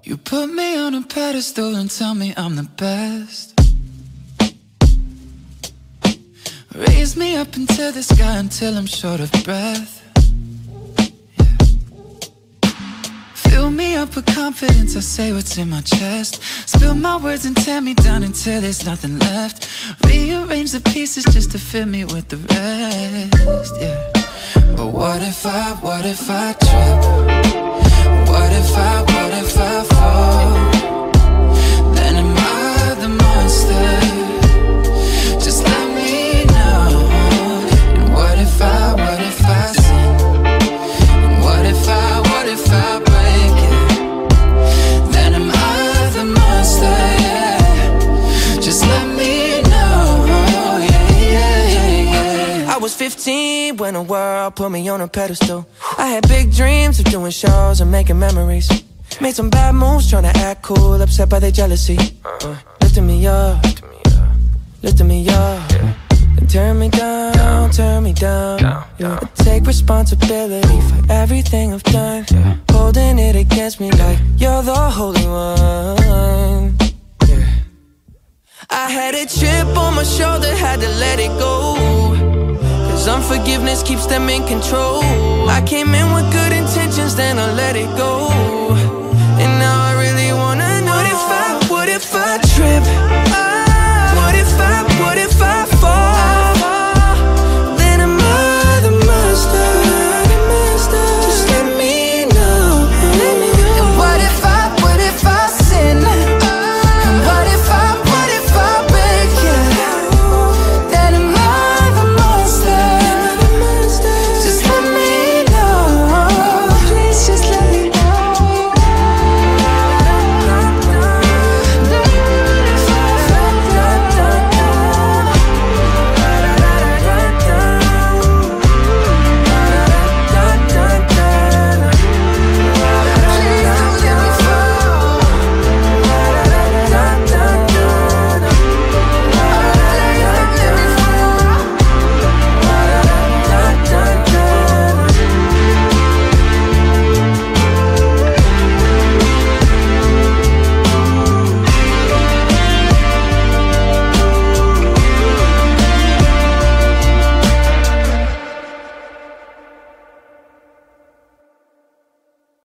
You put me on a pedestal and tell me I'm the best. Raise me up into the sky until I'm short of breath. Yeah. Fill me up with confidence, I say what's in my chest. Spill my words and tear me down until there's nothing left. Rearrange the pieces just to fill me with the rest. Yeah. But what if I trip? What if I fall? Then am I the monster? Just let me know. And what if I sin? And what if I break it? Then am I the monster? Yeah. Just let me know. Yeah. I was 15 when the world put me on a pedestal. I had big dreams of doing shows and making memories. Made some bad moves trying to act cool, upset by their jealousy. Lifting me up, lifting me up, and turn me down, turn me down. Yeah. I take responsibility for everything I've done, holding it against me like you're the holy one. Yeah. I had a chip on my shoulder, had to let it go. Unforgiveness keeps them in control. I came in with good intentions, then I let it go.